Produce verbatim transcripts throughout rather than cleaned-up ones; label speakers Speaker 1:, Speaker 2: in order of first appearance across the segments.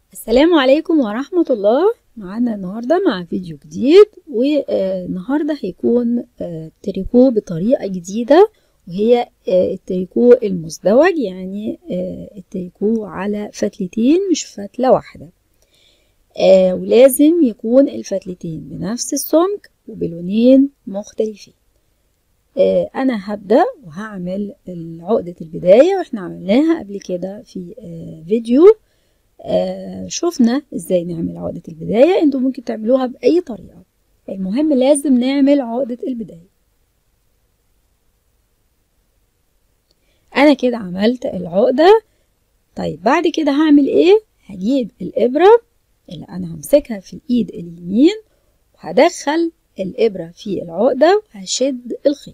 Speaker 1: السلام عليكم ورحمة الله. معانا النهاردة مع فيديو جديد، والنهاردة هيكون تريكو بطريقة جديدة، وهي التريكو المزدوج، يعني التريكو على فتلتين مش فتلة واحدة. ولازم يكون الفتلتين بنفس السمك وبلونين مختلفين. انا هبدأ وهعمل عقدة البداية، واحنا عملناها قبل كده في فيديو. آه شفنا ازاي نعمل عقدة البداية. انتوا ممكن تعملوها بأي طريقة، المهم لازم نعمل عقدة البداية. انا كده عملت العقدة. طيب بعد كده هعمل ايه؟ هجيب الابرة اللي انا همسكها في الايد اليمين، وهدخل الابرة في العقدة وهشد الخيط.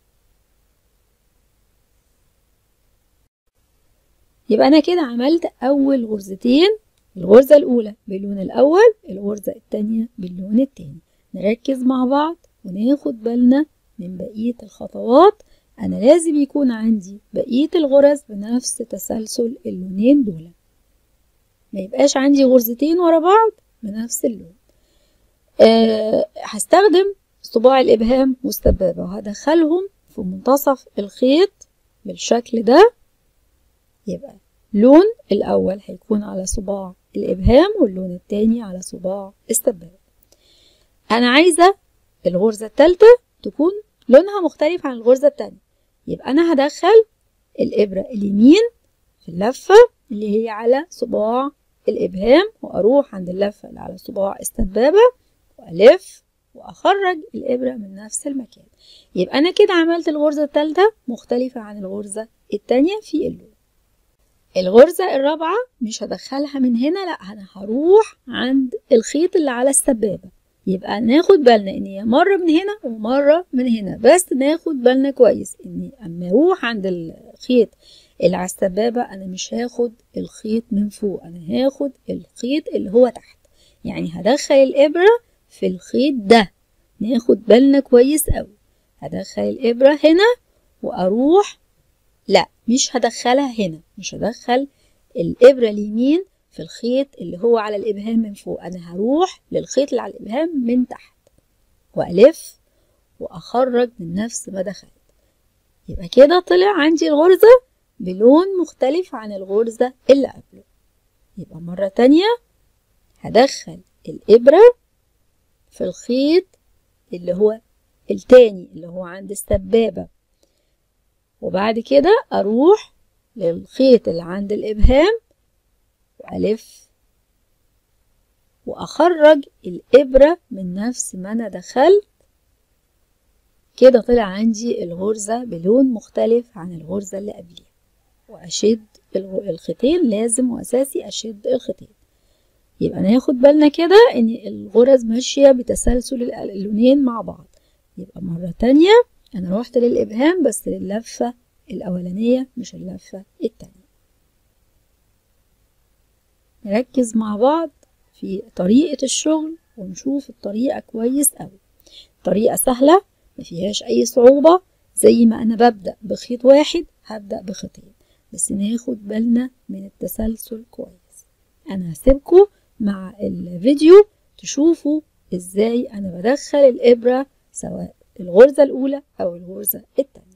Speaker 1: يبقى انا كده عملت اول غرزتين، الغرزة الأولى باللون الأول، الغرزة التانية باللون التاني. نركز مع بعض وناخد بالنا من بقية الخطوات. أنا لازم يكون عندي بقية الغرز بنفس تسلسل اللونين دول، ما يبقاش عندي غرزتين ورا بعض بنفس اللون. أه هستخدم صباع الإبهام والسبابة، وهدخلهم في منتصف الخيط بالشكل ده. يبقى لون الأول هيكون على صباع الإبهام، واللون التاني على صباع السبابة. أنا عايزة الغرزة التالتة تكون لونها مختلف عن الغرزة التانية، يبقى أنا هدخل الإبرة اليمين في اللفة اللي هي على صباع الإبهام، وأروح عند اللفة اللي على صباع السبابة وألف وأخرج الإبرة من نفس المكان. يبقى أنا كده عملت الغرزة التالتة مختلفة عن الغرزة التانية في اللون. الغرزة الرابعة مش هدخلها من هنا، لا انا هروح عند الخيط اللي على السبابة. يبقى ناخد بالنا ان هي مرة من هنا ومرة من هنا، بس ناخد بالنا كويس ان اما اروح عند الخيط اللي على السبابة انا مش هاخد الخيط من فوق، انا هاخد الخيط اللي هو تحت. يعني هدخل الابرة في الخيط ده، ناخد بالنا كويس قوي. هدخل الابرة هنا واروح، لا مش هدخلها هنا، مش هدخل الإبرة اليمين في الخيط اللي هو على الإبهام من فوق، أنا هروح للخيط اللي على الإبهام من تحت وألف وأخرج من نفس ما دخلت. يبقى كده طلع عندي الغرزة بلون مختلف عن الغرزة اللي قبله. يبقى مرة تانية هدخل الإبرة في الخيط اللي هو التاني اللي هو عند السبابة، وبعد كده أروح للخيط اللي عند الإبهام وألف وأخرج الإبرة من نفس ما أنا دخلت. كده طلع عندي الغرزة بلون مختلف عن الغرزة اللي قبليها. وأشد الخيطين، لازم وأساسي أشد الخيطين. يبقى ناخد بالنا كده إن الغرز ماشية بتسلسل اللونين مع بعض. يبقى مرة تانية أنا روحت للإبهام بس لللفة الأولانية مش اللفة التانية. نركز مع بعض في طريقة الشغل ونشوف الطريقة كويس أوي. طريقة سهلة مفيهاش أي صعوبة. زي ما أنا ببدأ بخيط واحد هبدأ بخيطين، بس ناخد بالنا من التسلسل كويس. أنا هسيبكم مع الفيديو تشوفوا إزاي أنا بدخل الإبرة سواء الغرزة الأولى أو الغرزة التانية.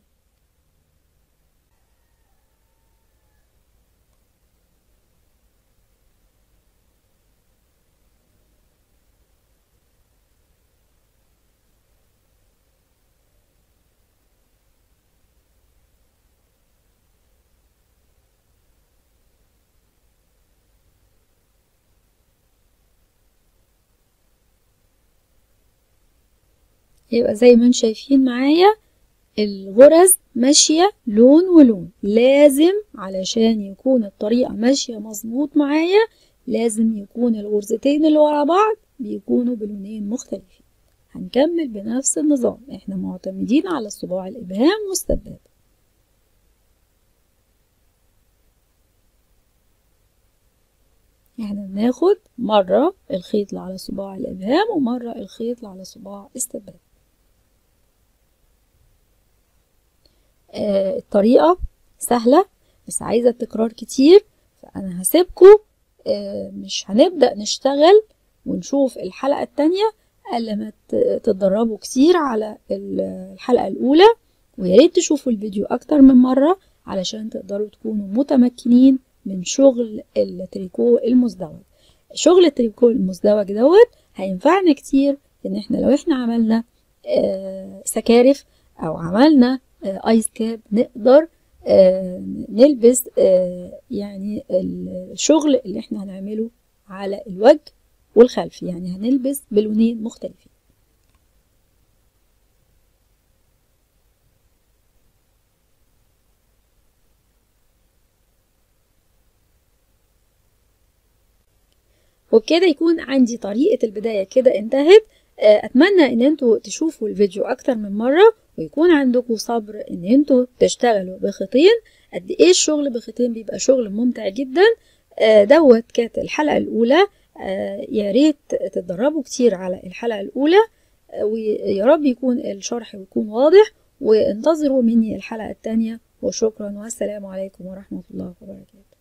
Speaker 1: يبقى زي ما انتم شايفين معايا الغرز ماشية لون ولون. لازم علشان يكون الطريقة ماشية مظبوط معايا لازم يكون الغرزتين اللي ورا بعض بيكونوا بلونين مختلفين. هنكمل بنفس النظام، احنا معتمدين على صباع الإبهام والسبابة. احنا بناخد مرة الخيط اللي على صباع الإبهام ومرة الخيط اللي على صباع السبابة. آه الطريقة سهلة بس عايزة تكرار كتير، فأنا هسيبكم آه مش هنبدأ نشتغل ونشوف الحلقة التانية الا ما تتدربوا كتير على الحلقة الاولى، ويا ريت تشوفوا الفيديو اكتر من مرة علشان تقدروا تكونوا متمكنين من شغل التريكو المزدوج. شغل التريكو المزدوج دوت هينفعنا كتير ان احنا لو احنا عملنا آه سكارف او عملنا آه ايس كاب نقدر آه نلبس آه يعني الشغل اللي احنا هنعمله على الوجه والخلف، يعني هنلبس بلونين مختلفين. وبكده يكون عندي طريقة البداية كده انتهت. اتمنى ان انتوا تشوفوا الفيديو اكتر من مرة ويكون عندكم صبر ان انتوا تشتغلوا بخيطين. قد ايه الشغل بخيطين بيبقى شغل ممتع جدا. دوت كانت الحلقة الاولى. يا ريت تتدربوا كتير على الحلقة الاولى، ويا رب يكون الشرح يكون واضح، وانتظروا مني الحلقة التانية. وشكرا والسلام عليكم ورحمة الله وبركاته.